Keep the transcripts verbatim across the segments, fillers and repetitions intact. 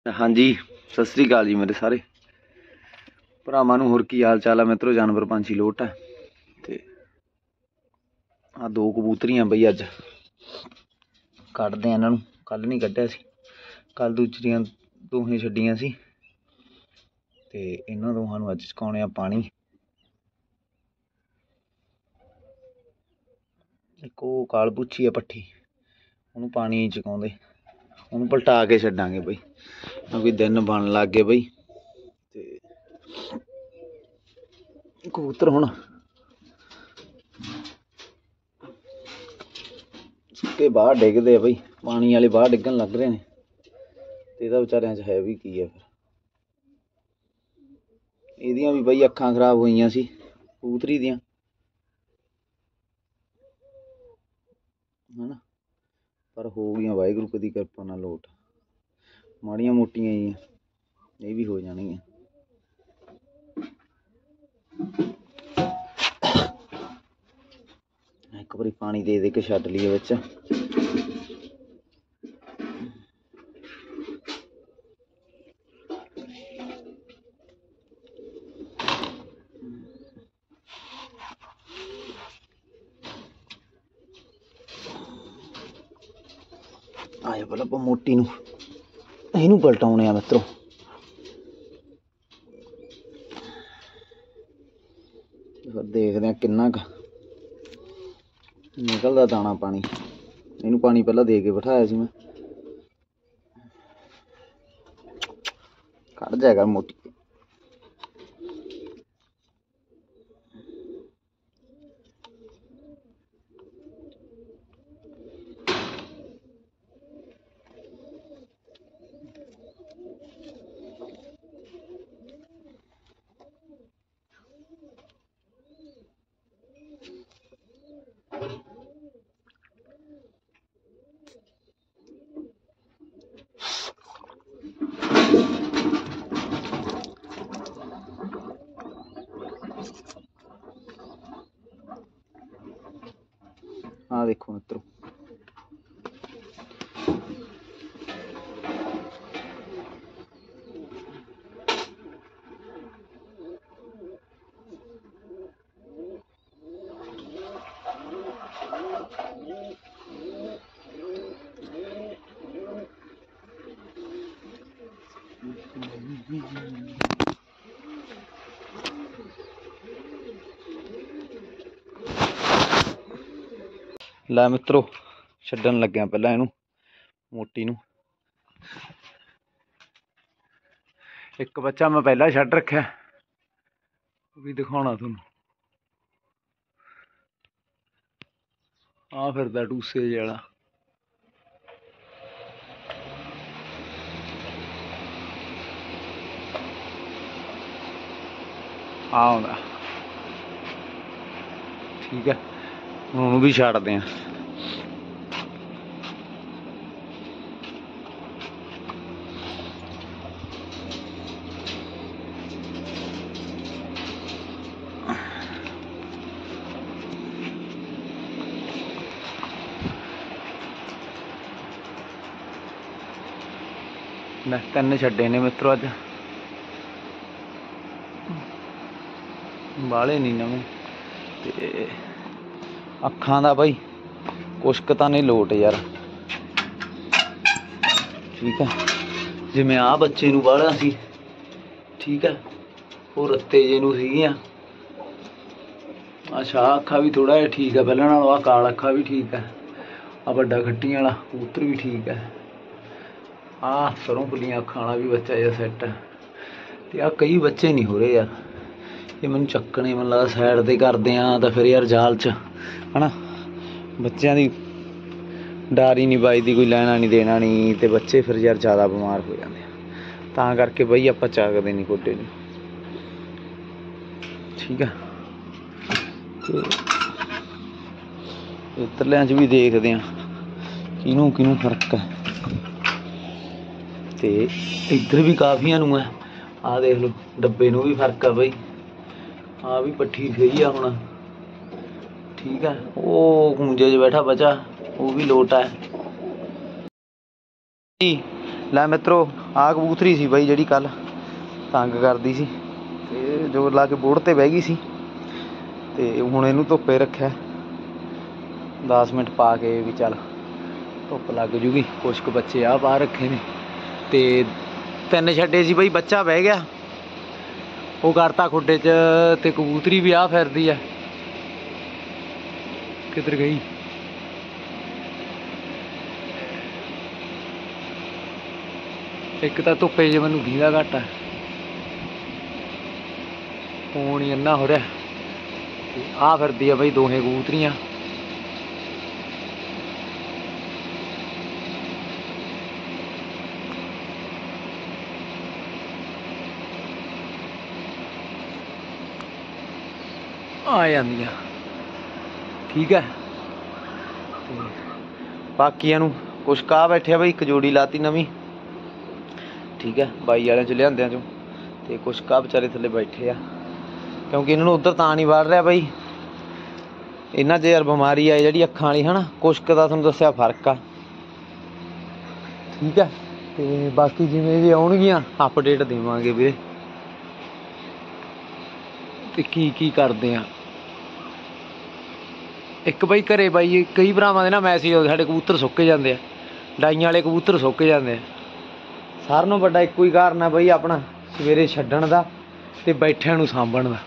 हाँ जी, सत श्री अकाल जी मेरे सारे भरावां नूं। होर की हाल चाल है मित्रों? जानवर पंछी लोट है ते आ दो कबूतरियां बई अज कड्डदे आ इन्हां नूं। कल नहीं कड्ढिया सी, कल दूसरियां दोहें छड्डियां सी ते इन्हां दोहां नूं अज चुकाउणे आ पानी। एक ओह काल पुच्छी है पट्ठी, उहनूं पानी नहीं चुकाउंदे, उहनूं पलटा के छड्डांगे बई क्योंकि दिन बन लग गए बई। ते कबूतर हुण सुक्के बाहर डिगदे बई, पानी वाले बाहर डिगन लग रहे हैं ते इहदा विचारियां च है भी की है। फिर इहदियां भी बई अखां खराब होईयां सी कबूतरी दियां, है ना, पर हो गईयां वाहिगुरू दी किरपा नाल लोट। माड़ियां मोटियां ही ये भी हो जाणगियां। एक बारी पानी दे दे के छड्ड लईए विच। आए पहले आप मोटी नूं इहनूं पलटाउणे आ मित्रों। फिर देखदे आ किन्ना क निकलदा दाना पानी। इहनूं पानी पहला दे के बिठाया सी मैं। कढ़ जाएगा मोटी। हाँ देखो मित्रों, लै मित्रों छड्डन लग्या पहला इनू मोटी नू। एक बच्चा मैं पहला छड्ड रखा भी दिखाना तुहानू। आ फिरदा टूसे जिहा आउंदा, ठीक है। हुण भी छड्डदे आ। मैं तीन छड्डे ने मित्रों अज, बाले नहीं नवें ते अखां दा बई कुछ क तां नहीं लोट यार, ठीक है। जिवें आ बच्चे नूं बाला सी, ठीक है, वो रत्ते जे नूं सीगियां। आ शाह अखा भी थोड़ा जिहा ठीक है पहले नालों, आ काल अखा भी ठीक है, आ वड्डा खट्टियां वाला कबूतर भी ठीक है, आ सरों फुलियां अखां वाला भी बच्चा जिहा सैट है। ते आ कई बच्चे नहीं हो रहे यार, ये मैनूं चक्कने मैनूं लगदा साइड ते करदे आ तां फिर यार जाल च, है ना, बच्चों की डर ही नहीं बजदी, कोई लैना नहीं देना नहीं, तो बच्चे फिर यार ज़्यादा बीमार हो जाते हैं। तां करके बई आपां चकदे नहीं गोडे नूं, ठीक है। तो इधरलियां च भी देखदे आ किनूं किनूं फर्क है। तो इधर भी काफियां नूं है, आ देख लो डब्बे नूं भी फर्क है बई, आ भी पट्ठी सही है हुण, ठीक है। वो कूंजे च बैठा बचा वो भी लोट है। लै मित्रों ਆ ਕਬੂਤਰੀ ਸੀ ਬਾਈ ਜਿਹੜੀ ਕੱਲ ਤੰग ਕਰਦੀ ਸੀ ਤੇ ਜੋਰ ਲਾ ਕੇ ਬੋੜ ਤੇ ਬਹਿ ਗਈ ਸੀ ਤੇ ਹੁਣ ਇਹਨੂੰ ਧੁੱਪੇ ਰੱਖਿਆ ਦਸ ਮਿੰਟ ਪਾ ਕੇ ਵੀ ਚੱਲ ਧੁੱਪ ਲੱਗ ਜੂਗੀ। ਕੁਛ ਕੁ ਬੱਚੇ ਆ ਬਾਹਰ ਰੱਖੇ ਨੇ ਤੇ ਤਿੰਨ ਛੱਡੇ ਸੀ ਬਾਈ, ਬੱਚਾ ਬਹਿ ਗਿਆ ਉਹ ਕਰਤਾ ਖੁੱਡੇ 'ਚ ਤੇ ਕਬੂਤਰੀ ਵੀ ਆ ਫਿਰਦੀ ਆ। ਕਿੱਧਰ ਗਈ? ਇੱਕ ਤਾਂ ਧੁੱਪੇ ਜੇ ਮੈਨੂੰ ਦੀਦਾ ਘੱਟ ਆ, ਫੋਨ ਹੀ ਇੰਨਾ ਹੋ ਰਿਹਾ। ਆ ਫਿਰਦੀ ਆ ਬਈ ਦੋਹੇ ਕਬੂਤਰੀਆਂ। ਆ ਜਾਂਦੀਆਂ ਠੀਕ ਹੈ। ਤੇ ਬਾਕੀਆਂ ਨੂੰ ਕੁਛ ਕਾ ਬੈਠਿਆ ਬਈ, ਇੱਕ ਜੋੜੀ ਲਾਤੀ ਨਵੀਂ ਠੀਕ ਹੈ ਬਾਈ ਵਾਲਿਆਂ 'ਚ ਲਿਆਂਦਿਆਂ 'ਚੋਂ, ਤੇ ਕੁਛ ਕਾ ਵਿਚਾਰੇ ਥੱਲੇ ਬੈਠੇ ਆ ਕਿਉਂਕਿ ਇਹਨਾਂ ਨੂੰ ਉੱਧਰ ਤਾਂ ਨਹੀਂ ਵੜ ਰਿਹਾ ਬਈ। ਇਹਨਾਂ 'ਚ ਯਾਰ ਬਿਮਾਰੀ ਆ ਜਿਹੜੀ ਅੱਖਾਂ ਵਾਲੀ ਹੈ ਨਾ, ਕੁਛ ਕੁ ਦਾ ਤੁਹਾਨੂੰ ਦੱਸਿਆ ਫਰਕ ਆ ਠੀਕ ਹੈ। ਤੇ ਬਾਕੀ ਜਿਵੇਂ ਵੀ ਆਉਣਗੀਆਂ ਅਪਡੇਟ ਦੇਵਾਂਗੇ ਵੀਰੇ ਤੇ ਕੀ ਕੀ ਕਰਦੇ ਆ। ਇੱਕ ਬਾਈ ਘਰੇ ਬਾਈ ਕਈ ਭਰਾਵਾਂ ਦੇ ਨਾ ਮੈਸੇਜ ਆਉਂਦੇ, ਸਾਡੇ ਕਬੂਤਰ ਸੁੱਕ ਜਾਂਦੇ ਆ, ਡਾਈਆਂ ਵਾਲੇ ਕਬੂਤਰ ਸੁੱਕ ਜਾਂਦੇ ਆ। ਸਾਰਿਆਂ ਨਾਲੋਂ ਵੱਡਾ ਇੱਕੋ ਹੀ ਕਾਰਨ ਆ ਬਈ ਆਪਣਾ ਸਵੇਰੇ ਛੱਡਣ ਦਾ ਤੇ ਬੈਠਿਆਂ ਨੂੰ ਸਾਂਭਣ ਦਾ।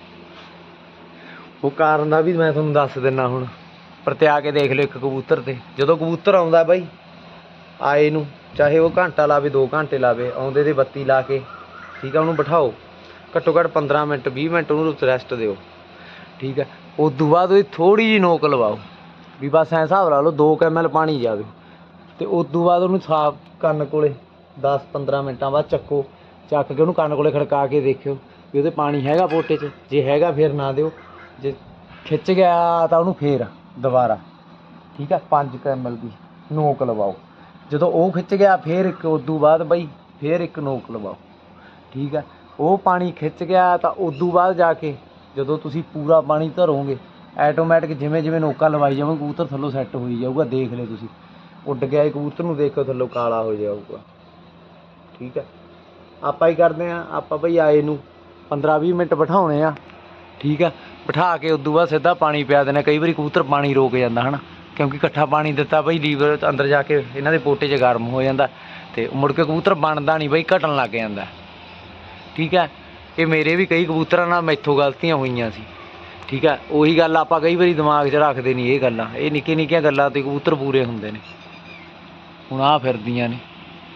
ਉਹ ਕਾਰਨ ਦਾ ਵੀ ਮੈਂ ਤੁਹਾਨੂੰ ਦੱਸ ਦਿੰਦਾ ਹੁਣ, ਪਰਤਿਆ ਕੇ ਦੇਖ ਲਿਓ ਇੱਕ ਕਬੂਤਰ ਤੇ। ਜਦੋਂ ਕਬੂਤਰ ਆਉਂਦਾ ਬਾਈ ਆਏ ਨੂੰ, ਚਾਹੇ ਉਹ ਘੰਟਾ ਲਾਵੇ ਦੋ ਘੰਟੇ ਲਾਵੇ, ਆਉਂਦੇ ਦੇ ਬੱਤੀ ਲਾ ਕੇ ਠੀਕ ਆ ਉਹਨੂੰ ਬਿਠਾਓ, ਘੱਟੋ ਘੱਟ ਪੰਦਰਾਂ ਮਿੰਟ ਵੀਹ ਮਿੰਟ ਉਹਨੂੰ ਰੈਸਟ ਦਿਓ ਠੀਕ ਹੈ। ਉਸ ਤੋਂ ਬਾਅਦ ਉਹਦੀ ਥੋੜ੍ਹੀ ਜਿਹੀ ਨੋਕ ਲਵਾਓ ਵੀ ਬਸ ਐਂ ਹਿਸਾਬ ਲਾ ਲਓ ਦੋ ਕੁ ਐਮ ਐਲ ਪਾਣੀ ਜਾਵੇ, ਤੇ ਉਸ ਤੋਂ ਬਾਅਦ ਉਹਨੂੰ ਸਾਫ਼ ਕੰਨ ਕੋਲੇ ਦਸ ਪੰਦਰਾਂ ਮਿੰਟਾਂ ਬਾਅਦ ਚੱਕੋ, ਚੱਕ ਕੇ ਉਹਨੂੰ ਕੰਨ ਕੋਲੇ ਖੜਕਾ ਕੇ ਦੇਖਿਓ ਵੀ ਉਹਦੇ ਪਾਣੀ ਹੈਗਾ ਪੋਟੇ 'ਚ। ਜੇ ਹੈਗਾ ਫਿਰ ਨਾ ਦਿਓ, ਜੇ ਖਿੱਚ ਗਿਆ ਤਾਂ ਉਹਨੂੰ ਫੇਰ ਦੁਬਾਰਾ ਠੀਕ ਆ ਪੰਜ ਕੁ ਐਮ ਐਲ ਦੀ ਨੋਕ ਲਵਾਓ। ਜਦੋਂ ਉਹ ਖਿੱਚ ਗਿਆ ਫਿਰ ਇੱਕ ਉਸ ਤੋਂ ਬਾਅਦ ਬਈ ਫਿਰ ਇੱਕ ਨੋਕ ਲਵਾਓ ਠੀਕ ਹੈ। ਉਹ ਪਾਣੀ ਖਿੱਚ ਗਿਆ ਤਾਂ ਉਸ ਤੋਂ ਬਾਅਦ ਜਾ ਕੇ ਜਦੋਂ ਤੁਸੀਂ ਪੂਰਾ ਪਾਣੀ ਧਰੋਗੇ ਐਟੋਮੈਟਿਕ ਜਿਵੇਂ ਜਿਵੇਂ ਨੋਕਾ ਲਵਾਈ ਜਾਵਾਂਗੇ ਕਬੂਤਰ ਥੱਲੋਂ ਸੈੱਟ ਹੋਈ ਜਾਊਗਾ। ਦੇਖ ਲਿਓ ਤੁਸੀਂ ਉੱਡ ਗਿਆ ਕਬੂਤਰ ਨੂੰ ਦੇਖੋ ਥੱਲੋਂ ਕਾਲਾ ਹੋ ਜਾਊਗਾ ਠੀਕ ਹੈ। ਆਪਾਂ ਹੀ ਕਰਦੇ ਹਾਂ, ਆਪਾਂ ਬਈ ਆਏ ਨੂੰ ਪੰਦਰਾਂ ਵੀਹ ਮਿੰਟ ਬਿਠਾਉਣੇ ਆ ਠੀਕ ਆ। ਬਿਠਾ ਕੇ ਉਦੋਂ ਬਾਅਦ ਸਿੱਧਾ ਪਾਣੀ ਪਿਆ ਦੇਣਾ। ਕਈ ਵਾਰੀ ਕਬੂਤਰ ਪਾਣੀ ਰੋਕ ਜਾਂਦਾ ਹੈ ਨਾ, ਕਿਉਂਕਿ ਇਕੱਠਾ ਪਾਣੀ ਦਿੱਤਾ ਬਈ ਲੀਵਰ ਅੰਦਰ ਜਾ ਕੇ ਇਹਨਾਂ ਦੇ ਪੋਟੇ 'ਚ ਗਰਮ ਹੋ ਜਾਂਦਾ ਤੇ ਮੁੜ ਕੇ ਕਬੂਤਰ ਬਣਦਾ ਨਹੀਂ ਬਈ, ਘਟਣ ਲੱਗ ਜਾਂਦਾ ਠੀਕ ਹੈ। ਇਹ ਮੇਰੇ ਵੀ ਕਈ ਕਬੂਤਰਾਂ ਨਾਲ ਮੈਥੋਂ ਗਲਤੀਆਂ ਹੋਈਆਂ ਸੀ ਠੀਕ ਹੈ। ਉਹੀ ਗੱਲ ਆਪਾਂ ਕਈ ਵਾਰੀ ਦਿਮਾਗ 'ਚ ਰੱਖਦੇ ਨਹੀਂ ਇਹ ਗੱਲਾਂ, ਇਹ ਨਿੱਕੀਆਂ ਨਿੱਕੀਆਂ ਗੱਲਾਂ 'ਤੇ ਕਬੂਤਰ ਪੂਰੇ ਹੁੰਦੇ ਨੇ। ਹੁਣ ਆਹ ਫਿਰਦੀਆਂ ਨੇ,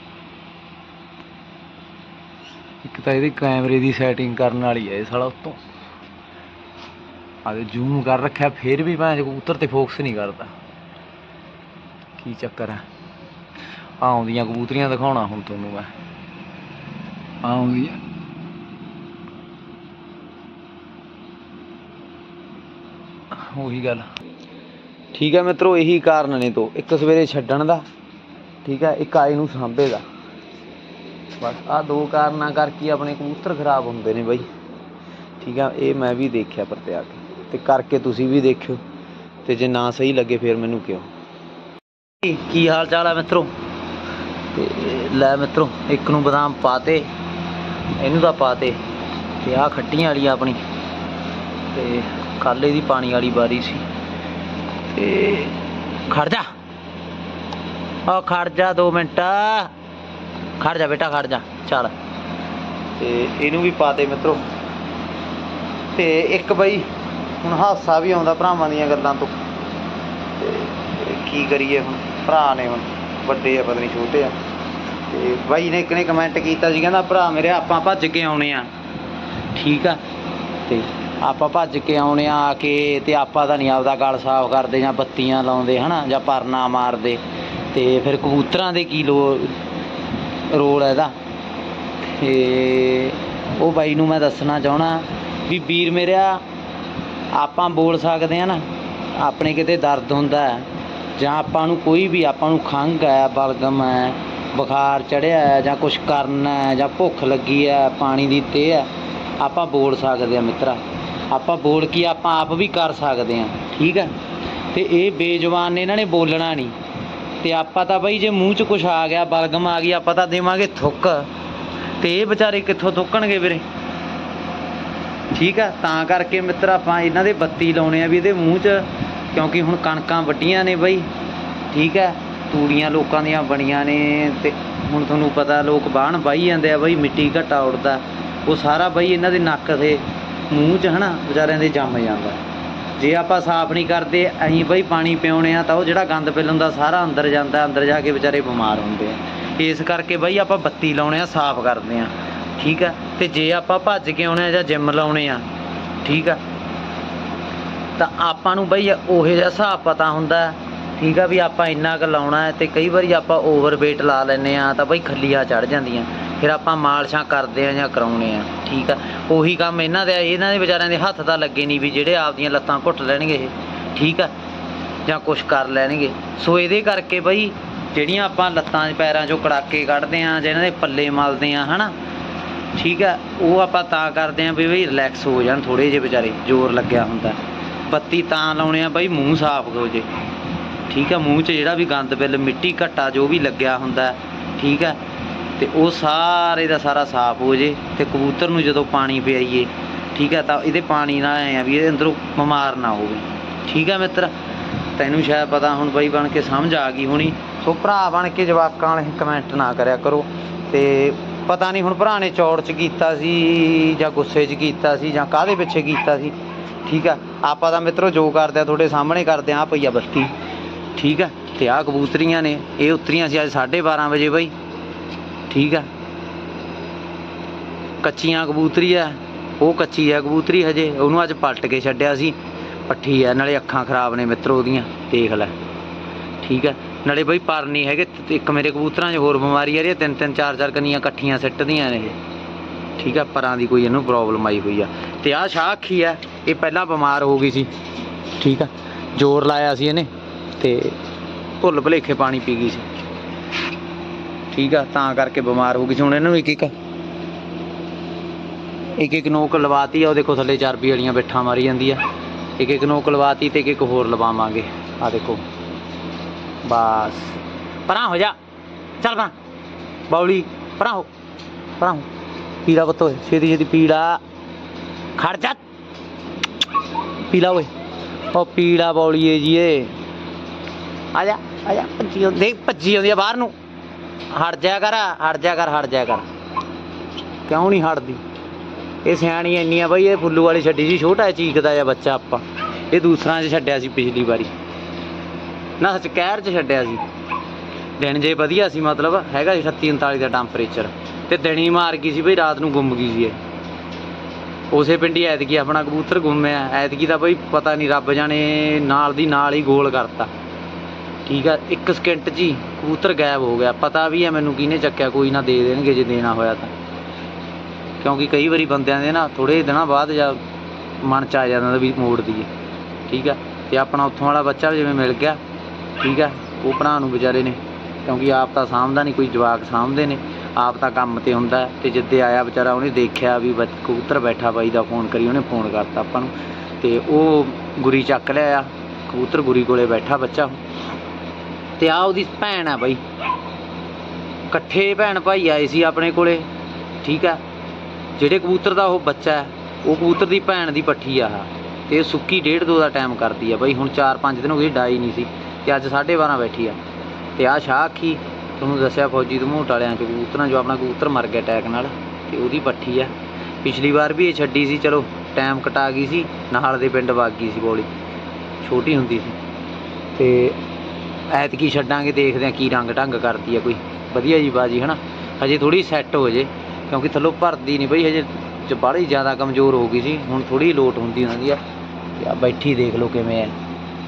ਇੱਕ ਤਾਂ ਇਹਦੀ ਕੈਮਰੇ ਦੀ ਸੈਟਿੰਗ ਕਰਨ ਵਾਲੀ ਹੈ ਇਹ ਸਾਲਾ ਉੱਤੋਂ ਆਦੇ ਜ਼ੂਮ ਕਰ ਰੱਖਿਆ ਫਿਰ ਵੀ ਭਾਵੇਂ ਕਬੂਤਰ 'ਤੇ ਫੋਕਸ ਨਹੀਂ ਕਰਦਾ। ਕੀ ਚੱਕਰ ਹੈ? ਆਉਂਦੀਆਂ ਕਬੂਤਰੀਆਂ ਦਿਖਾਉਣਾ ਹੁਣ ਤੁਹਾਨੂੰ ਮੈਂ, ਆਉਂਦੀਆਂ ਉਹੀ ਗੱਲ ਠੀਕ ਹੈ ਮਿੱਤਰੋ। ਇਹੀ ਕਾਰਨ ਨੇ ਦੋ, ਇੱਕ ਸਵੇਰੇ ਛੱਡਣ ਦਾ ਠੀਕ ਹੈ, ਇੱਕ ਆਏ ਨੂੰ ਸਾਂਭੇ ਦਾ। ਬਸ ਆਹ ਦੋ ਕਾਰਨਾਂ ਕਰਕੇ ਆਪਣੇ ਕਬੂਤਰ ਖਰਾਬ ਹੁੰਦੇ ਨੇ ਬਾਈ ਠੀਕ ਆ। ਇਹ ਮੈਂ ਵੀ ਦੇਖਿਆ ਪਰਤਿਆ ਕੇ, ਤੇ ਕਰਕੇ ਤੁਸੀਂ ਵੀ ਦੇਖਿਓ, ਤੇ ਜੇ ਨਾ ਸਹੀ ਲੱਗੇ ਫਿਰ ਮੈਨੂੰ ਕਿਉਂ। ਕੀ ਹਾਲ ਚਾਲ ਹੈ ਮਿੱਤਰੋ? ਤੇ ਲੈ ਮਿੱਤਰੋ ਇੱਕ ਨੂੰ ਬਦਾਮ ਪਾਤੇ, ਇਹਨੂੰ ਤਾਂ ਪਾਤੇ, ਤੇ ਆਹ ਖੱਟੀਆਂ ਵਾਲੀ ਆਪਣੀ, ਤੇ ਕੱਲ੍ਹ ਇਹਦੀ ਪਾਣੀ ਵਾਲੀ ਵਾਰੀ ਸੀ। ਤੇ ਖੜ ਜਾ ਉਹ ਖੜ ਜਾ ਦੋ ਮਿੰਟ, ਖੜ ਜਾ ਬੇਟਾ ਖੜ ਜਾ ਚੱਲ। ਤੇ ਇਹਨੂੰ ਵੀ ਪਾਤੇ ਮਿੱਤਰੋ। ਤੇ ਇੱਕ ਬਈ ਹੁਣ ਹਾਸਾ ਵੀ ਆਉਂਦਾ ਭਰਾਵਾਂ ਦੀਆਂ ਗੱਲਾਂ ਤੋਂ, ਤੇ ਕੀ ਕਰੀਏ ਹੁਣ, ਭਰਾ ਨੇ ਹੁਣ ਵੱਡੇ ਆ ਪਤਾ ਨਹੀਂ ਛੋਟੇ ਆ। ਤੇ ਬਾਈ ਨੇ ਇੱਕ ਨੇ ਕਮੈਂਟ ਕੀਤਾ ਸੀ, ਕਹਿੰਦਾ ਭਰਾ ਮੇਰੇ ਆਪਾਂ ਭੱਜ ਕੇ ਆਉਣੇ ਆ ਠੀਕ ਆ। ਤੇ ਆਪਾਂ ਭੱਜ ਕੇ ਆਉਣੇ ਆ ਆ ਕੇ, ਤੇ ਆਪਾਂ ਤਾਂ ਨਹੀਂ ਆਪਦਾ ਗਲ ਸਾਫ਼ ਕਰਦੇ ਜਾਂ ਬੱਤੀਆਂ ਲਾਉਂਦੇ ਹੈ ਨਾ, ਜਾਂ ਪਰਨਾ ਮਾਰਦੇ, ਤੇ ਫਿਰ ਕਬੂਤਰਾਂ ਦੇ ਕੀ ਲੋ ਰੋਲ ਹੈ ਇਹਦਾ। ਤੇ ਉਹ ਬਾਈ ਨੂੰ ਮੈਂ ਦੱਸਣਾ ਚਾਹੁੰਦਾ ਵੀ ਵੀਰ ਮੇਰਿਆ, ਆਪਾਂ ਬੋਲ ਸਕਦੇ ਹਾਂ ਨਾ, ਆਪਣੇ ਕਿਤੇ ਦਰਦ ਹੁੰਦਾ ਜਾਂ ਆਪਾਂ ਨੂੰ ਕੋਈ ਵੀ ਆਪਾਂ ਨੂੰ ਖੰਘ ਹੈ, ਬਲਗਮ ਹੈ, ਬੁਖਾਰ ਚੜ੍ਹਿਆ ਹੈ, ਜਾਂ ਕੁਛ ਕਰਨਾ ਹੈ, ਜਾਂ ਭੁੱਖ ਲੱਗੀ ਹੈ, ਪਾਣੀ ਦੀ ਤੇ ਹੈ, ਆਪਾਂ ਬੋਲ ਸਕਦੇ ਹਾਂ ਮਿੱਤਰਾ। ਆਪਾਂ ਬੋਲ ਕੇ ਆਪਾਂ ਆਪ ਵੀ ਕਰ ਸਕਦੇ ਹਾਂ ਠੀਕ ਹੈ। ਤੇ ਇਹ ਬੇਜ਼ੁਬਾਨ ਨੇ, ਇਹਨਾਂ ਨੇ ਬੋਲਣਾ ਨਹੀਂ ਤੇ ਆਪਾਂ ਤਾਂ ਬਈ ਜੇ ਮੂੰਹ 'ਚ ਕੁਛ ਆ ਗਿਆ, ਬਲਗਮ ਆ ਗਈ, ਆਪਾਂ ਤਾਂ ਦੇਵਾਂਗੇ ਥੁੱਕ, ਤੇ ਇਹ ਵਿਚਾਰੇ ਕਿੱਥੋਂ ਥੁੱਕਣਗੇ ਵੀਰੇ। ਠੀਕ ਆ, ਤਾਂ ਕਰਕੇ ਮਿੱਤਰ ਆਪਾਂ ਇਹਨਾਂ ਦੇ ਬੱਤੀ ਲਾਉਣੇ ਆ ਵੀ ਇਹਦੇ ਮੂੰਹ 'ਚ, ਕਿਉਂਕਿ ਹੁਣ ਕਣਕਾਂ ਵੱਢੀਆਂ ਨੇ ਬਈ। ਠੀਕ ਹੈ, ਤੂੜੀਆਂ ਲੋਕਾਂ ਦੀਆਂ ਬਣੀਆਂ ਨੇ, ਤੇ ਹੁਣ ਤੁਹਾਨੂੰ ਪਤਾ ਲੋਕ ਬਾਹਣ ਵਾਹੀ ਜਾਂਦੇ ਆ ਬਈ, ਮਿੱਟੀ ਘੱਟਾ ਉੱਡਦਾ, ਉਹ ਸਾਰਾ ਬਈ ਇਹਨਾਂ ਦੇ ਨੱਕ ਦੇ ਮੂੰਹ 'ਚ ਹੈ ਨਾ ਵਿਚਾਰਿਆਂ ਦੇ ਜੰਮ ਜਾਂਦਾ। ਜੇ ਆਪਾਂ ਸਾਫ਼ ਨਹੀਂ ਕਰਦੇ ਅਸੀਂ ਬਈ ਪਾਣੀ ਪਿਆਉਂਦੇ ਆ ਤਾਂ ਉਹ ਜਿਹੜਾ ਗੰਦ ਪਿਲ ਹੁੰਦਾ ਸਾਰਾ ਅੰਦਰ ਜਾਂਦਾ, ਅੰਦਰ ਜਾ ਕੇ ਵਿਚਾਰੇ ਬਿਮਾਰ ਹੁੰਦੇ ਆ। ਇਸ ਕਰਕੇ ਬਈ ਆਪਾਂ ਬੱਤੀ ਲਾਉਣੇ ਆ, ਸਾਫ਼ ਕਰਦੇ ਆ। ਠੀਕ ਆ, ਤੇ ਜੇ ਆਪਾਂ ਭੱਜ ਕੇ ਆਉਣੇ ਆ ਜਾਂ ਜਿੰਮ ਲਾਉਣੇ ਆ, ਠੀਕ ਆ, ਤਾਂ ਆਪਾਂ ਨੂੰ ਬਈ ਉਹੋ ਜਿਹਾ ਹਿਸਾਬ ਪਤਾ ਹੁੰਦਾ। ਠੀਕ ਆ, ਵੀ ਆਪਾਂ ਇੰਨਾ ਕੁ ਲਾਉਣਾ ਹੈ, ਤੇ ਕਈ ਵਾਰੀ ਆਪਾਂ ਓਵਰ ਵੇਟ ਲਾ ਲੈਂਦੇ ਆ ਤਾਂ ਬਈ ਖੱਲੀਆਂ ਚੜ੍ਹ ਜਾਂਦੀਆਂ, ਫਿਰ ਆਪਾਂ ਮਾਲਸ਼ਾਂ ਕਰਦੇ ਆ ਜਾਂ ਕਰਾਉਣੇ ਆ। ਠੀਕ ਆ, ਉਹੀ ਕੰਮ ਇਹਨਾਂ ਦੇ ਇਹਨਾਂ ਦੇ ਵਿਚਾਰਿਆਂ ਦੇ ਹੱਥ ਤਾਂ ਲੱਗੇ ਨਹੀਂ ਵੀ ਜਿਹੜੇ ਆਪਦੀਆਂ ਲੱਤਾਂ ਘੁੱਟ ਲੈਣਗੇ ਇਹ। ਠੀਕ ਆ, ਜਾਂ ਕੁਛ ਕਰ ਲੈਣਗੇ। ਸੋ ਇਹਦੇ ਕਰਕੇ ਬਈ ਜਿਹੜੀਆਂ ਆਪਾਂ ਲੱਤਾਂ ਪੈਰਾਂ 'ਚੋਂ ਕੜਾਕੇ ਕੱਢਦੇ ਹਾਂ ਜਾਂ ਇਹਨਾਂ ਦੇ ਪੱਲੇ ਮਲਦੇ ਹਾਂ ਹੈ ਨਾ, ਠੀਕ ਆ, ਉਹ ਆਪਾਂ ਤਾਂ ਕਰਦੇ ਹਾਂ ਵੀ ਬਈ ਰਿਲੈਕਸ ਹੋ ਜਾਣ ਥੋੜ੍ਹੇ ਜਿਹੇ ਵਿਚਾਰੇ, ਜ਼ੋਰ ਲੱਗਿਆ ਹੁੰਦਾ। ਬੱਤੀ ਤਾਂ ਲਾਉਣੇ ਆ ਬਈ ਮੂੰਹ ਸਾਫ਼ ਹੋ ਜੇ। ਠੀਕ ਆ, ਮੂੰਹ 'ਚ ਜਿਹੜਾ ਵੀ ਗੰਦ ਬਿੱਲ, ਮਿੱਟੀ ਘੱਟਾ ਜੋ ਵੀ ਲੱਗਿਆ ਹੁੰਦਾ, ਠੀਕ ਆ, ਤੇ ਉਹ ਸਾਰੇ ਦਾ ਸਾਰਾ ਸਾਫ਼ ਹੋ ਜੇ। ਤੇ ਕਬੂਤਰ ਨੂੰ ਜਦੋਂ ਪਾਣੀ ਪਿਆਈਏ, ਠੀਕ ਆ, ਤਾਂ ਇਹਦੇ ਪਾਣੀ ਨਾਲ ਐਂ ਆ ਵੀ ਇਹਦੇ ਅੰਦਰੋਂ ਬਿਮਾਰ ਨਾ ਹੋਵੇ। ਠੀਕ ਆ ਮਿੱਤਰ, ਤੈਨੂੰ ਸ਼ਾਇਦ ਪਤਾ ਹੁਣ ਬਈ ਬਣ ਕੇ ਸਮਝ ਆ ਗਈ ਹੋਣੀ। ਸੋ ਭਰਾ ਬਣ ਕੇ ਜਵਾਕਾਂ ਵਾਲੇ ਕਮੈਂਟ ਨਾ ਕਰਿਆ ਕਰੋ। ਤੇ ਪਤਾ ਨਹੀਂ ਹੁਣ ਭਰਾ ਨੇ ਚੌੜ 'ਚ ਕੀਤਾ ਸੀ ਜਾਂ ਗੁੱਸੇ 'ਚ ਕੀਤਾ ਸੀ ਜਾਂ ਕਾਹਦੇ ਪਿੱਛੇ ਕੀਤਾ ਸੀ। ਠੀਕ ਆ, ਆਪਾਂ ਤਾਂ ਮਿੱਤਰੋ ਜੋ ਕਰਦੇ ਆ ਤੁਹਾਡੇ ਸਾਹਮਣੇ ਕਰਦੇ ਆ। ਆਹ ਪਈ ਆ ਬੱਤੀ, ਠੀਕ ਆ, ਤੇ ਆਹ ਕਬੂਤਰੀਆਂ ਨੇ, ਇਹ ਉਤਰੀਆਂ ਸੀ ਅੱਜ ਸਾਢੇ ਬਾਰਾਂ ਵਜੇ ਬਈ। ਠੀਕ ਆ, ਕੱਚੀਆਂ ਕਬੂਤਰੀ ਆ, ਉਹ ਕੱਚੀ ਆ ਕਬੂਤਰੀ ਹਜੇ, ਉਹਨੂੰ ਅੱਜ ਪਲਟ ਕੇ ਛੱਡਿਆ ਸੀ। ਪੱਠੀ ਆ, ਨਾਲੇ ਅੱਖਾਂ ਖਰਾਬ ਨੇ ਮਿੱਤਰੋ ਉਹਦੀਆਂ, ਦੇਖ ਲੈ। ਠੀਕ ਆ, ਨਾਲੇ ਬਈ ਪਰ ਨਹੀਂ ਹੈਗੇ। ਇੱਕ ਮੇਰੇ ਕਬੂਤਰਾਂ 'ਚ ਹੋਰ ਬਿਮਾਰੀ ਆ ਰਹੀ ਹੈ, ਤਿੰਨ ਤਿੰਨ ਚਾਰ ਚਾਰ ਕੰਨੀਆਂ ਇਕੱਠੀਆਂ ਸਿੱਟਦੀਆਂ ਨੇ ਇਹ। ਠੀਕ ਆ, ਪਰਾਂ ਦੀ ਕੋਈ ਇਹਨੂੰ ਪ੍ਰੋਬਲਮ ਆਈ ਹੋਈ ਆ। ਤੇ ਆਹ ਸ਼ਾਹ ਅੱਖੀ ਆ, ਇਹ ਪਹਿਲਾਂ ਬਿਮਾਰ ਹੋ ਗਈ ਸੀ। ਠੀਕ ਆ, ਜ਼ੋਰ ਲਾਇਆ ਸੀ ਇਹਨੇ ਤੇ ਭੁੱਲ ਭੁਲੇਖੇ ਪਾਣੀ ਪੀ ਗਈ ਸੀ। ਠੀਕ ਆ, ਤਾਂ ਕਰਕੇ ਬਿਮਾਰ ਹੋ ਗਈ ਸੀ। ਹੁਣ ਇਹਨਾਂ ਨੂੰ ਇੱਕ ਇੱਕ ਇੱਕ ਇੱਕ ਨੋਕ ਲਵਾਤੀ ਆ। ਉਹ ਦੇਖੋ ਥੱਲੇ ਚਰਬੀ ਵਾਲੀਆਂ ਬਿੱਠਾਂ ਮਾਰੀ ਜਾਂਦੀ ਆ। ਇੱਕ ਇੱਕ ਨੋਕ ਲਵਾਤੀ ਤੇ ਇੱਕ ਇੱਕ ਹੋਰ ਲਵਾਵਾਂਗੇ। ਆਹ ਦੇਖੋ, ਬਸ ਪਰਾਂ ਹੋ ਜਾ, ਚੱਲ ਪਰਾਂ ਬੌਲੀ, ਪਰਾਂ ਹੋ, ਪਰਾਂ ਹੋ, ਪੀਲਾ ਪੁੱਤ ਹੋਏ, ਛੇਤੀ ਛੇਤੀ ਪੀਲਾ, ਖੜ ਜਾ, ਪੀਲਾ ਓਏ, ਉਹ ਪੀਲਾ ਬੌਲੀਏ ਜੀਏ, ਆ ਜਾ ਆ ਜਾ, ਭੱਜੀ ਦੇਖ, ਭੱਜੀ ਆਉਂਦੀ ਆ ਬਾਹਰ ਨੂੰ। ਹਟ ਜਾ ਕਰ, ਹਟ ਜਾ ਕਰ, ਹਟ ਜਾ ਕਰ, ਕਿਉਂ ਨਹੀਂ ਹਟਦੀ? ਇਹ ਸਿਆਣੀ ਇੰਨੀ ਆ ਬਈ। ਇਹ ਫੁੱਲੂ ਵਾਲੀ ਛੱਡੀ ਸੀ, ਛੋਟਾ ਚੀਕਦਾ ਜਿਹਾ ਬੱਚਾ ਆਪਾਂ, ਇਹ ਦੂਸਰਾ 'ਚ ਛੱਡਿਆ ਸੀ ਪਿਛਲੀ ਵਾਰੀ ਨਾ, ਸੱਚ ਕਹਿਰ 'ਚ ਛੱਡਿਆ ਸੀ। ਦਿਨ ਜੇ ਵਧੀਆ ਸੀ, ਮਤਲਬ ਹੈਗਾ ਸੀ ਅਠੱਤੀ ਉਨਤਾਲੀ ਦਾ ਟੈਂਪਰੇਚਰ, ਤੇ ਦਿਨੀ ਮਾਰ ਗਈ ਸੀ ਬਈ, ਰਾਤ ਨੂੰ ਗੁੰਮ ਗਈ ਸੀ ਇਹ। ਉਸੇ ਪਿੰਡੀ ਐਤਕੀ ਆਪਣਾ ਕਬੂਤਰ ਗੁੰਮਿਆ। ਐਤਕੀ ਦਾ ਬਈ ਪਤਾ ਨਹੀਂ, ਰੱਬ ਜਾਣੇ ਨਾਲ ਦੀ ਨਾਲ ਹੀ ਗੋਲ ਕਰਤਾ। ਠੀਕ ਆ, ਇੱਕ ਸਕਿੰਟ 'ਚ ਹੀ ਕਬੂਤਰ ਗਾਇਬ ਹੋ ਗਿਆ। ਪਤਾ ਵੀ ਹੈ ਮੈਨੂੰ ਕਿਹਨੇ ਚੱਕਿਆ, ਕੋਈ ਨਾ ਦੇ ਦੇਣਗੇ ਜੇ ਦੇਣਾ ਹੋਇਆ ਤਾਂ, ਕਿਉਂਕਿ ਕਈ ਵਾਰੀ ਬੰਦਿਆਂ ਦੇ ਨਾ ਥੋੜ੍ਹੇ ਦਿਨਾਂ ਬਾਅਦ ਜਾਂ ਮਨ 'ਚ ਆ ਜਾਂਦਾ ਵੀ ਮੋੜ ਦੀਏ। ਠੀਕ ਆ, ਤੇ ਆਪਣਾ ਉੱਥੋਂ ਵਾਲਾ ਬੱਚਾ ਜਿਵੇਂ ਮਿਲ ਗਿਆ। ਠੀਕ ਆ, ਉਹ ਭਰਾ ਨੂੰ ਵਿਚਾਰੇ ਨੇ, ਕਿਉਂਕਿ ਆਪ ਤਾਂ ਸਾਂਭਦਾ ਨਹੀਂ, ਕੋਈ ਜਵਾਕ ਸਾਂਭਦੇ ਨੇ, ਆਪ ਤਾਂ ਕੰਮ 'ਤੇ ਹੁੰਦਾ। ਤੇ ਜਿੱਦੇ ਆਇਆ ਵਿਚਾਰਾ, ਉਹਨੇ ਦੇਖਿਆ ਵੀ ਬ ਕਬੂਤਰ ਬੈਠਾ ਬਾਈ ਦਾ, ਫੋਨ ਕਰੀ, ਉਹਨੇ ਫੋਨ ਕਰਤਾ ਆਪਾਂ ਨੂੰ, ਤੇ ਉਹ ਗੁਰੀ ਚੱਕ ਲਿਆ ਕਬੂਤਰ, ਗੁਰੀ ਕੋਲੇ ਬੈਠਾ ਬੱਚਾ। ਤੇ ਆਹ ਉਹਦੀ ਭੈਣ ਆ ਬਈ, ਇਕੱਠੇ ਭੈਣ ਭਾਈ ਆਏ ਸੀ ਆਪਣੇ ਕੋਲੇ। ਠੀਕ ਆ, ਜਿਹੜੇ ਕਬੂਤਰ ਦਾ ਉਹ ਬੱਚਾ ਹੈ, ਉਹ ਕਬੂਤਰ ਦੀ ਭੈਣ ਦੀ ਪੱਠੀ ਆ। ਤੇ ਸੁੱਕੀ ਡੇਢ ਦੋ ਦਾ ਟਾਈਮ ਕਰਦੀ ਆ ਬਈ। ਹੁਣ ਚਾਰ ਪੰਜ ਦਿਨ ਹੋ ਗਏ ਡਾਈ ਨਹੀਂ ਸੀ, ਤੇ ਅੱਜ ਸਾਢੇ ਬਾਰਾਂ ਬੈਠੀ ਆ। ਤੇ ਆਹ ਸ਼ਾਹ ਅੱਖੀ ਤੁਹਾਨੂੰ ਦੱਸਿਆ ਫੌਜੀ ਧਮੋਟ ਵਾਲਿਆਂ 'ਚ ਕਬੂਤਰਾਂ, ਜੋ ਆਪਣਾ ਕਬੂਤਰ ਮਰ ਗਿਆ ਅਟੈਕ ਨਾਲ, ਤੇ ਉਹਦੀ ਪੱਠੀ ਆ। ਪਿਛਲੀ ਵਾਰ ਵੀ ਇਹ ਛੱਡੀ ਸੀ, ਚਲੋ ਟਾਈਮ ਕਟਾ ਗਈ ਸੀ, ਨਾਲ ਦੇ ਪਿੰਡ ਵਗ ਗਈ ਸੀ ਬੋਲੀ, ਛੋਟੀ ਹੁੰਦੀ ਸੀ। ਤੇ ਐਤਕੀ ਛੱਡਾਂਗੇ, ਦੇਖਦੇ ਹਾਂ ਕੀ ਰੰਗ ਢੰਗ ਕਰਦੀ ਆ, ਕੋਈ ਵਧੀਆ ਜੀ ਬਾਜੀ ਹੈ ਨਾ। ਹਜੇ ਥੋੜ੍ਹੀ ਸੈੱਟ ਹੋ ਜੇ, ਕਿਉਂਕਿ ਥੱਲੋਂ ਭਰਦੀ ਨਹੀਂ ਬਈ ਹਜੇ, ਬਾਹਲੀ ਜ਼ਿਆਦਾ ਕਮਜ਼ੋਰ ਹੋ ਗਈ ਸੀ। ਹੁਣ ਥੋੜ੍ਹੀ ਲੋਟ ਹੁੰਦੀ ਹੁੰਦੀ ਆ। ਤੇ ਆ ਬੈਠੀ ਦੇਖ ਲਓ ਕਿਵੇਂ ਹੈ।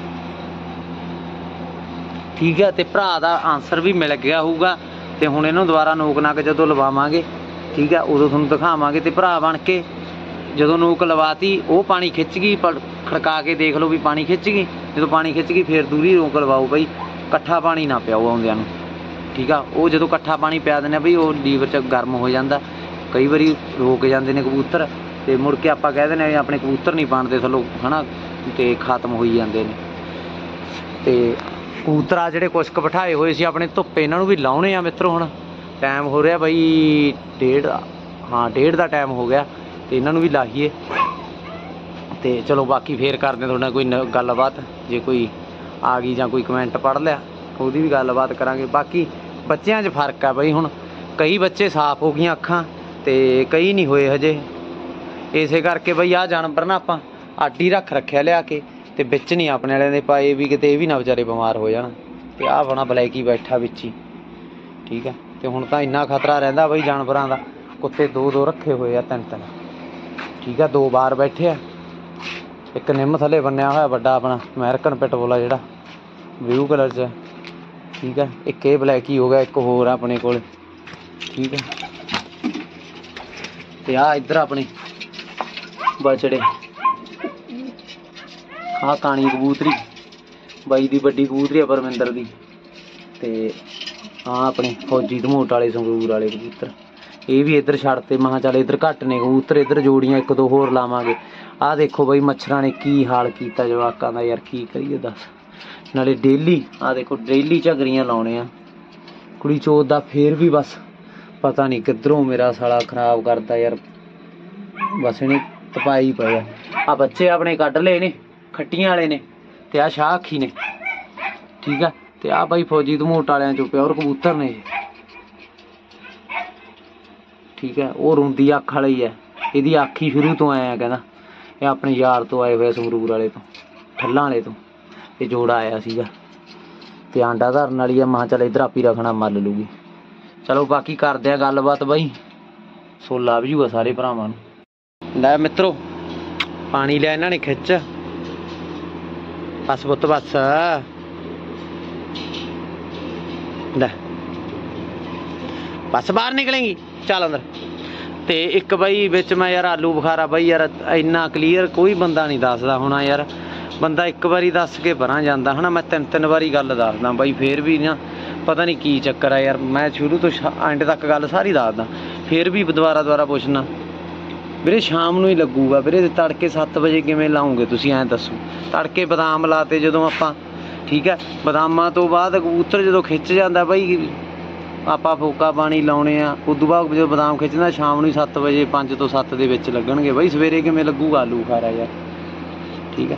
ਠੀਕ ਆ, ਤੇ ਭਰਾ ਦਾ ਆਨਸਰ ਵੀ ਮਿਲ ਗਿਆ ਹੋਊਗਾ। ਤੇ ਹੁਣ ਇਹਨੂੰ ਦੁਬਾਰਾ ਨੋਕ ਨੱਕ ਜਦੋਂ ਲਵਾਵਾਂਗੇ, ਠੀਕ ਆ, ਉਦੋਂ ਤੁਹਾਨੂੰ ਦਿਖਾਵਾਂਗੇ। ਤੇ ਭਰਾ ਬਣ ਕੇ ਜਦੋਂ ਨੋਕ ਲਵਾਤੀ, ਉਹ ਪਾਣੀ ਖਿੱਚ ਗਈ, ਖੜਕਾ ਕੇ ਦੇਖ ਲਓ ਵੀ ਪਾਣੀ ਖਿੱਚ ਗਈ। ਜਦੋਂ ਪਾਣੀ ਖਿੱਚ ਗਈ ਫਿਰ ਦੂਰੀ ਨੋਕ ਲਵਾਓ ਬਈ, ਇਕੱਠਾ ਪਾਣੀ ਨਾ ਪਿਆਓ ਆਉਂਦਿਆਂ ਨੂੰ। ਠੀਕ ਆ, ਉਹ ਜਦੋਂ ਇਕੱਠਾ ਪਾਣੀ ਪਿਆ ਦਿੰਦੇ ਬਈ, ਉਹ ਲੀਵਰ 'ਚ ਗਰਮ ਹੋ ਜਾਂਦਾ, ਕਈ ਵਾਰੀ ਰੋਕ ਜਾਂਦੇ ਨੇ ਕਬੂਤਰ, ਤੇ ਮੁੜ ਕੇ ਆਪਾਂ ਕਹਿ ਦਿੰਦੇ ਆਪਣੇ ਕਬੂਤਰ ਨਹੀਂ ਬਣਦੇ ਥੱਲੋਂ ਹੈ ਨਾ, ਤੇ ਖਤਮ ਹੋਈ ਜਾਂਦੇ ਨੇ। ਤੇ ਕਬੂਤਰ ਆ ਜਿਹੜੇ ਕੁਛ ਕੁ ਬਿਠਾਏ ਹੋਏ ਸੀ ਆਪਣੇ ਧੁੱਪੇ, ਇਹਨਾਂ ਨੂੰ ਵੀ ਲਾਉਣੇ ਆ ਮਿੱਤਰੋ। ਹੁਣ ਟਾਈਮ ਹੋ ਰਿਹਾ ਬਈ ਡੇਢ, ਹਾਂ ਡੇਢ ਦਾ ਟਾਈਮ ਹੋ ਗਿਆ, ਤੇ ਇਹਨਾਂ ਨੂੰ ਵੀ ਲਾਹੀਏ। ਤੇ ਚਲੋ ਬਾਕੀ ਫੇਰ ਕਰਦੇ ਤੁਹਾਡੇ ਨਾਲ ਕੋਈ ਨ ਗੱਲਬਾਤ, ਜੇ ਕੋਈ ਆ ਗਈ ਜਾਂ ਕੋਈ ਕਮੈਂਟ ਪੜ੍ਹ ਲਿਆ ਉਹਦੀ ਵੀ ਗੱਲਬਾਤ ਕਰਾਂਗੇ। ਬਾਕੀ ਬੱਚਿਆਂ 'ਚ ਫਰਕ ਆ ਬਈ, ਹੁਣ ਕਈ ਬੱਚੇ ਸਾਫ਼ ਹੋ ਗਈਆਂ ਅੱਖਾਂ ਤੇ ਕਈ ਨਹੀਂ ਹੋਏ ਹਜੇ। ਇਸੇ ਕਰਕੇ ਬਈ ਆਹ ਜਾਨਵਰ ਨਾ ਆਪਾਂ ਅੱਡ ਹੀ ਰੱਖ ਰੱਖਿਆ ਲਿਆ ਕੇ, ਤੇ ਵਿੱਚ ਨਹੀਂ ਆਪਣੇ ਵਾਲਿਆਂ ਦੇ ਪਾਏ ਵੀ ਕਿਤੇ ਇਹ ਵੀ ਨਾ ਵਿਚਾਰੇ ਬਿਮਾਰ ਹੋ ਜਾਣ। ਤੇ ਆਹ ਆਪਣਾ ਬਲੈਕੀ ਬੈਠਾ ਵਿੱਚ ਹੀ, ਠੀਕ ਹੈ। ਤੇ ਹੁਣ ਤਾਂ ਇੰਨਾ ਖਤਰਾ ਰਹਿੰਦਾ ਬਈ ਜਾਨਵਰਾਂ ਦਾ, ਕੁੱਤੇ ਦੋ ਦੋ ਰੱਖੇ ਹੋਏ ਆ, ਤਿੰਨ ਤਿੰਨ, ਠੀਕ ਆ। ਦੋ ਬਾਹਰ ਬੈਠੇ ਆ, ਇੱਕ ਨਿੰਮ ਥੱਲੇ ਬੰਨਿਆ ਹੋਇਆ ਵੱਡਾ ਆਪਣਾ ਅਮਰੀਕਨ ਪਿਟਬੁਲ ਆ ਜਿਹੜਾ ਬਲੂ ਕਲਰ 'ਚ, ਠੀਕ ਹੈ। ਇੱਕ ਇਹ ਬਲੈਕੀ ਹੋ ਗਿਆ, ਇੱਕ ਹੋਰ ਆ ਆਪਣੇ ਕੋਲ, ਠੀਕ ਹੈ। ਤੇ ਆਹ ਇੱਧਰ ਆਪਣੇ ਬਚੜੇ, ਆਹ ਕਾਣੀ ਕਬੂਤਰੀ ਬਾਈ ਦੀ ਵੱਡੀ ਕਬੂਤਰੀ ਆ ਪਰਮਿੰਦਰ ਦੀ, ਤੇ ਆਹ ਆਪਣੇ ਫੌਜੀ ਧਮੋਟ ਵਾਲੇ ਸੰਗਰੂਰ ਵਾਲੇ ਕਬੂਤਰ, ਇਹ ਵੀ ਇੱਧਰ ਛੱਡਤੇ। ਮੈਂ ਕਿਹਾ ਚੱਲ ਇੱਧਰ ਘੱਟ ਨੇ ਕਬੂਤਰ, ਇੱਧਰ ਜੋੜੀਆਂ ਇੱਕ ਦੋ ਹੋਰ ਲਾਵਾਂਗੇ। ਆਹ ਦੇਖੋ ਬਈ ਮੱਛਰਾਂ ਨੇ ਕੀ ਹਾਲ ਕੀਤਾ ਜਵਾਕਾਂ ਦਾ, ਯਾਰ ਕੀ ਕਰੀਏ ਦੱਸ। ਨਾਲੇ ਡੇਲੀ ਆਹ ਦੇਖੋ ਡੇਲੀ ਝਗਰੀਆਂ ਲਾਉਣੇ ਆ ਕੁੜੀ ਚੋਦ ਦਾ, ਫੇਰ ਵੀ ਬਸ ਪਤਾ ਨਹੀਂ ਕਿੱਧਰੋਂ ਮੇਰਾ ਸਾਲਾ ਖਰਾਬ ਕਰਦਾ ਯਾਰ, ਬਸ ਇਹਨੇ ਤਪਾਈ ਪਏ ਆ। ਆਹ ਬੱਚੇ ਆਪਣੇ ਕੱਢ ਲਏ ਨੇ ਖੱਟੀਆਂ ਵਾਲੇ ਨੇ, ਤੇ ਆਹ ਸ਼ਾਹ ਅੱਖੀ ਨੇ, ਠੀਕ ਆ। ਤੇ ਆਹ ਬਾਈ ਫੌਜੀ ਧਮੋਟ ਵਾਲਿਆਂ ਚੋਂ ਪਿਓਰ ਕਬੂਤਰ ਨੇ, ਠੀਕ ਹੈ। ਉਹ ਰੋਂਦੀ ਅੱਖ ਵਾਲਾ ਹੀ ਹੈ, ਇਹਦੀ ਅੱਖ ਹੀ ਸ਼ੁਰੂ ਤੋਂ ਆਇਆ ਕਹਿੰਦਾ, ਇਹ ਆਪਣੇ ਯਾਰ ਤੋਂ ਆਏ ਹੋਏ ਸੰਗਰੂਰ ਵਾਲੇ ਤੋਂ, ਠੱਲਾਂ ਵਾਲੇ ਤੋਂ ਇਹ ਜੋੜਾ ਆਇਆ ਸੀਗਾ, ਤੇ ਆਂਡਾ ਧਰਨ ਵਾਲੀ ਆ। ਮਾਂ ਚੱਲ ਇੱਧਰ ਆਪੀ ਰੱਖਣਾ ਮੱਲ ਲੂਗੀ। ਚਲੋ ਬਾਕੀ ਕਰਦੇ ਆ ਗੱਲਬਾਤ ਬਾਈ, ਸੋ ਲਵ ਯੂ ਆ ਸਾਰੇ ਭਰਾਵਾਂ ਨੂੰ। ਲੈ ਮਿੱਤਰੋ ਪਾਣੀ ਲਿਆ ਇਹਨਾਂ ਨੇ ਖਿੱਚ, ਬਸ ਪੁੱਤ ਬਸ ਲੈ, ਬਸ ਬਾਹਰ ਨਿਕਲੇਂਗੀ, ਚੱਲ ਅੰਦਰ। ਤੇ ਇੱਕ ਬਾਈ ਵਿੱਚ ਮੈਂ ਯਾਰ ਆਲੂ ਬੁਖਾਰਾ ਬਾਈ ਯਾਰ ਇੰਨਾ ਕਲੀਅਰ ਕੋਈ ਬੰਦਾ ਨਹੀਂ ਦੱਸਦਾ ਹੋਣਾ ਯਾਰ, ਬੰਦਾ ਇੱਕ ਵਾਰੀ ਦੱਸ ਕੇ ਪਰਾਂ ਜਾਂਦਾ ਹੈ ਨਾ। ਮੈਂ ਤਿੰਨ ਤਿੰਨ ਵਾਰੀ ਗੱਲ ਦੱਸਦਾ ਬਾਈ, ਫੇਰ ਵੀ ਨਾ ਪਤਾ ਨਹੀਂ ਕੀ ਚੱਕਰ ਆ ਯਾਰ। ਮੈਂ ਸ਼ੁਰੂ ਤੋਂ ਐਂਡ ਤੱਕ ਗੱਲ ਸਾਰੀ ਦੱਸਦਾ, ਫੇਰ ਵੀ ਦੁਬਾਰਾ ਦੁਬਾਰਾ ਪੁੱਛਣਾ। ਵੀਰੇ ਸ਼ਾਮ ਨੂੰ ਹੀ ਲੱਗੂਗਾ ਵੀਰੇ, ਤੜਕੇ ਸੱਤ ਵਜੇ ਕਿਵੇਂ ਲਾਉਂਗੇ ਤੁਸੀਂ ਐਂ ਦੱਸੋ। ਤੜਕੇ ਬਦਾਮ ਲਾਤੇ ਜਦੋਂ ਆਪਾਂ, ਠੀਕ ਹੈ। ਬਦਾਮਾਂ ਤੋਂ ਬਾਅਦ ਕਬੂਤਰ ਜਦੋਂ ਖਿੱਚ ਜਾਂਦਾ ਬਾਈ, ਆਪਾਂ ਫੋਕਾ ਪਾਣੀ ਲਾਉਣੇ ਆ। ਉਦੋਂ ਬਾਅਦ ਜਦੋਂ ਬਦਾਮ ਖਿੱਚਦਾ ਸ਼ਾਮ ਨੂੰ ਹੀ ਸੱਤ ਵਜੇ, ਪੰਜ ਤੋਂ ਸੱਤ ਦੇ ਵਿੱਚ ਲੱਗਣਗੇ ਬਾਈ। ਸਵੇਰੇ ਕਿਵੇਂ ਲੱਗੂਗਾ ਆਲੂ ਬੁਖਾਰਾ ਯਾਰ, ਠੀਕ ਹੈ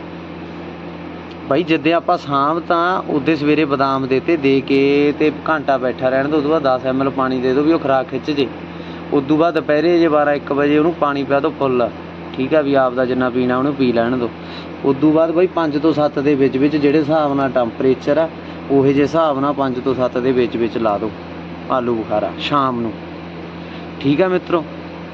ਬਾਈ। ਜਿੱਦੇ ਆਪਾਂ ਸ਼ਾਮ ਤਾਂ ਉਹਦੇ ਸਵੇਰੇ ਬਦਾਮ ਦੇਤੇ, ਦੇ ਕੇ ਤੇ ਘੰਟਾ ਬੈਠਾ ਰਹਿਣ ਦੋ, ਉਦੋਂ ਬਾਅਦ ਦਸ ਐਮ ਐਲ ਪਾਣੀ ਦੇ ਦਿਓ ਵੀ ਉਹ ਖੁਰਾਕ ਖਿੱਚ ਜੇ। ਉਦੋਂ ਬਾਅਦ ਦੁਪਹਿਰੇ ਜੇ ਬਾਰਾਂ ਇੱਕ ਵਜੇ ਉਹਨੂੰ ਪਾਣੀ ਪਿਆ ਦਿਓ ਫੁੱਲ, ਠੀਕ ਹੈ, ਵੀ ਆਪਦਾ ਜਿੰਨਾ ਪੀਣਾ ਉਹਨੂੰ ਪੀ ਲੈਣ ਦਿਓ। ਉਦੋਂ ਬਾਅਦ ਬਾਈ ਪੰਜ ਤੋਂ ਸੱਤ ਦੇ ਵਿੱਚ ਵਿੱਚ ਜਿਹੜੇ ਹਿਸਾਬ ਨਾਲ ਟੈਂਪਰੇਚਰ ਆ, ਉਹੋ ਜਿਹੇ ਹਿਸਾਬ ਨਾਲ ਪੰਜ ਤੋਂ ਸੱਤ ਦੇ ਵਿੱਚ ਵਿੱਚ ਲਾ ਦਿਓ ਆਲੂ ਬੁਖਾਰਾ ਸ਼ਾਮ ਨੂੰ, ਠੀਕ ਹੈ ਮਿੱਤਰੋ।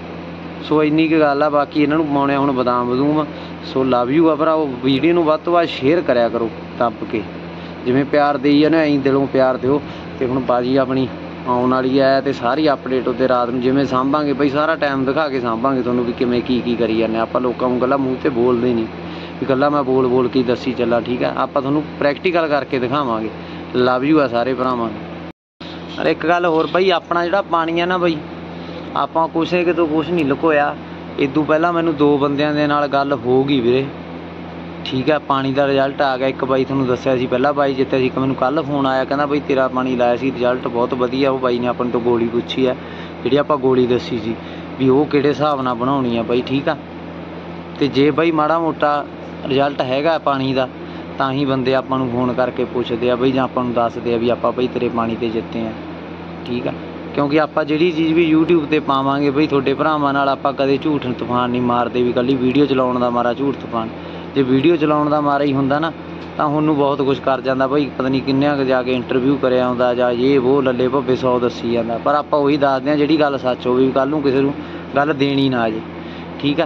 ਸੋ ਇੰਨੀ ਕੁ ਗੱਲ ਆ। ਬਾਕੀ ਇਹਨਾਂ ਨੂੰ ਪਾਉਣੇ ਹੁਣ ਬਦਾਮ ਬਦੂਮ। ਸੋ ਲਵ ਯੂ ਆ ਭਰਾਓ। ਵੀਡੀਓ ਨੂੰ ਵੱਧ ਤੋਂ ਵੱਧ ਸ਼ੇਅਰ ਕਰਿਆ ਕਰੋ ਦੱਬ ਕੇ, ਜਿਵੇਂ ਪਿਆਰ ਦੇਈ ਜਾਂਦੇ ਐਂ ਦਿਲੋਂ ਪਿਆਰ ਦਿਓ। ਤੇ ਹੁਣ ਬਾਜੀ ਆਪਣੀ ਆਉਣ ਵਾਲੀ ਹੈ, ਤੇ ਸਾਰੀ ਅਪਡੇਟ ਉਹਦੇ ਰਾਤ ਨੂੰ ਜਿਵੇਂ ਸਾਂਭਾਂਗੇ ਬਈ, ਸਾਰਾ ਟਾਈਮ ਦਿਖਾ ਕੇ ਸਾਂਭਾਂਗੇ ਤੁਹਾਨੂੰ ਵੀ ਕਿਵੇਂ ਕੀ ਕੀ ਕਰੀ ਜਾਂਦੇ ਆਪਾਂ। ਲੋਕਾਂ ਨੂੰ ਗੱਲਾਂ ਮੂੰਹ 'ਤੇ ਬੋਲਦੇ ਨਹੀਂ ਵੀ ਗੱਲਾਂ ਮੈਂ ਬੋਲ ਬੋਲ ਕੇ ਦੱਸੀ ਚੱਲਾਂ, ਠੀਕ ਹੈ। ਆਪਾਂ ਤੁਹਾਨੂੰ ਪ੍ਰੈਕਟੀਕਲ ਕਰਕੇ ਦਿਖਾਵਾਂਗੇ। ਲਵ ਯੂ ਆ ਸਾਰੇ ਭਰਾਵਾਂ ਨੂੰ। ਅਰੇ ਇੱਕ ਗੱਲ ਹੋਰ ਬਈ, ਆਪਣਾ ਜਿਹੜਾ ਪਾਣੀ ਆ ਨਾ ਬਈ, ਆਪਾਂ ਕਿਸੇ ਕਿਤੋਂ ਕੁਛ ਨਹੀਂ ਲੁਕੋਇਆ। ਇਦੋਂ ਪਹਿਲਾਂ ਮੈਨੂੰ ਦੋ ਬੰਦਿਆਂ ਦੇ ਨਾਲ ਗੱਲ ਹੋ ਗਈ ਵੀਰੇ, ਠੀਕ ਹੈ। ਪਾਣੀ ਦਾ ਰਿਜ਼ਲਟ ਆ ਗਿਆ। ਇੱਕ ਬਾਈ ਤੁਹਾਨੂੰ ਦੱਸਿਆ ਸੀ ਪਹਿਲਾਂ ਬਾਈ ਜਿੱਤਿਆ ਸੀ, ਇੱਕ ਮੈਨੂੰ ਕੱਲ੍ਹ ਫੋਨ ਆਇਆ ਕਹਿੰਦਾ ਬਈ ਤੇਰਾ ਪਾਣੀ ਲਾਇਆ ਸੀ, ਰਿਜ਼ਲਟ ਬਹੁਤ ਵਧੀਆ। ਉਹ ਬਾਈ ਨੇ ਆਪਾਂ ਤੋਂ ਗੋਲੀ ਪੁੱਛੀ ਹੈ, ਜਿਹੜੀ ਆਪਾਂ ਗੋਲੀ ਦੱਸੀ ਸੀ ਵੀ ਉਹ ਕਿਹੜੇ ਹਿਸਾਬ ਨਾਲ ਬਣਾਉਣੀ ਆ ਬਾਈ, ਠੀਕ ਆ। ਤੇ ਜੇ ਬਾਈ ਮਾੜਾ ਮੋਟਾ ਰਿਜ਼ਲਟ ਹੈਗਾ ਪਾਣੀ ਦਾ, ਤਾਂ ਹੀ ਬੰਦੇ ਆਪਾਂ ਨੂੰ ਫੋਨ ਕਰਕੇ ਪੁੱਛਦੇ ਆ ਬਈ, ਜਾਂ ਆਪਾਂ ਨੂੰ ਦੱਸਦੇ ਆ ਵੀ ਆਪਾਂ ਬਈ ਤੇਰੇ ਪਾਣੀ 'ਤੇ ਜਿੱਤੇ ਆ, ਠੀਕ ਆ। ਕਿਉਂਕਿ ਆਪਾਂ ਜਿਹੜੀ ਚੀਜ਼ ਵੀ ਯੂਟਿਊਬ 'ਤੇ ਪਾਵਾਂਗੇ ਬਈ, ਤੁਹਾਡੇ ਭਰਾਵਾਂ ਨਾਲ ਆਪਾਂ ਕਦੇ ਝੂਠ ਤੂਫਾਨ ਨਹੀਂ ਮਾਰਦੇ ਵੀ ਇਕੱਲੀ ਵੀਡੀਓ ਚਲਾਉਣ ਦਾ ਮਾਰਾ ਝੂਠ ਤੂਫਾਨ। ਜੇ ਵੀਡੀਓ ਚਲਾਉਣ ਦਾ ਮਾਰਾ ਹੀ ਹੁੰਦਾ ਨਾ, ਤਾਂ ਉਹਨੂੰ ਬਹੁਤ ਕੁਛ ਕਰ ਜਾਂਦਾ ਬਈ। ਪਤਾ ਨਹੀਂ ਕਿੰਨਿਆਂ ਕੁ ਜਾ ਕੇ ਇੰਟਰਵਿਊ ਕਰਿਆ ਆਉਂਦਾ, ਜਾਂ ਇਹ ਉਹ ਲੱਲੇ ਭੱਬੇ ਸੌ ਦੱਸੀ ਜਾਂਦਾ। ਪਰ ਆਪਾਂ ਉਹੀ ਦੱਸਦੇ ਹਾਂ ਜਿਹੜੀ ਗੱਲ ਸੱਚ ਹੋਵੇ, ਵੀ ਕੱਲ੍ਹ ਨੂੰ ਕਿਸੇ ਨੂੰ ਗੱਲ ਦੇਣੀ ਨਾ ਆ ਜੇ, ਠੀਕ ਆ।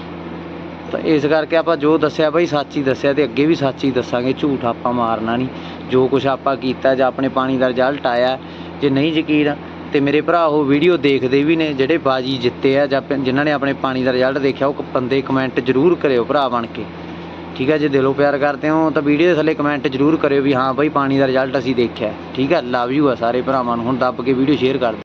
ਤਾਂ ਇਸ ਕਰਕੇ ਆਪਾਂ ਜੋ ਦੱਸਿਆ ਬਈ ਸੱਚ ਹੀ ਦੱਸਿਆ, ਤੇ ਅੱਗੇ ਵੀ ਸੱਚ ਹੀ ਦੱਸਾਂਗੇ, ਝੂਠ ਆਪਾਂ ਮਾਰਨਾ ਨਹੀਂ। ਜੋ ਕੁਛ ਆਪਾਂ ਕੀਤਾ ਜਾਂ ਆਪਣੇ ਪਾਣੀ ਦਾ ਰਿਜ਼ਲਟ ਆਇਆ, ਜੇ ਨਹੀਂ ਯਕੀਨ ਤੇ ਮੇਰੇ ਭਰਾ ਉਹ ਵੀਡੀਓ ਦੇਖਦੇ ਵੀ ਨੇ ਜਿਹੜੇ ਬਾਜੀ ਜਿੱਤੇ ਆ, ਜਾਂ ਜਿਨ੍ਹਾਂ ਨੇ ਆਪਣੇ ਪਾਣੀ ਦਾ ਰਿਜ਼ਲਟ ਦੇਖਿਆ, ਉਹ ਬੰਦੇ ਕਮੈਂਟ ਜ਼ਰੂਰ ਕਰਿਓ ਭਰਾ ਬਣ ਕੇ, ਠੀਕ ਹੈ। ਜੇ ਦਿਲੋਂ ਪਿਆਰ ਕਰਦੇ ਹੋ ਤਾਂ ਵੀਡੀਓ ਦੇ ਥੱਲੇ ਕਮੈਂਟ ਜ਼ਰੂਰ ਕਰਿਓ ਵੀ ਹਾਂ ਬਈ ਪਾਣੀ ਦਾ ਰਿਜ਼ਲਟ ਅਸੀਂ ਦੇਖਿਆ, ਠੀਕ ਹੈ। ਲਵ ਯੂ ਆ ਸਾਰੇ ਭਰਾਵਾਂ ਨੂੰ। ਹੁਣ ਦੱਬ ਕੇ ਵੀਡੀਓ ਸ਼ੇਅਰ ਕਰ ਦਿਓ।